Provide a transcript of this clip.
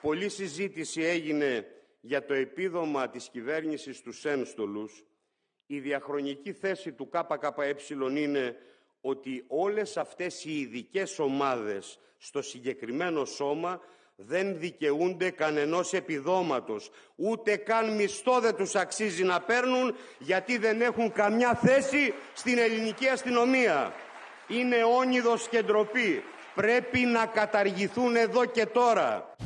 Πολλή συζήτηση έγινε για το επίδομα της κυβέρνησης στους ένστολους. Η διαχρονική θέση του ΚΚΕ είναι ότι όλες αυτές οι ειδικές ομάδες στο συγκεκριμένο σώμα δεν δικαιούνται κανενός επιδόματος. Ούτε καν μισθό δεν τους αξίζει να παίρνουν, γιατί δεν έχουν καμιά θέση στην ελληνική αστυνομία. Είναι όνειδος και ντροπή. Πρέπει να καταργηθούν εδώ και τώρα.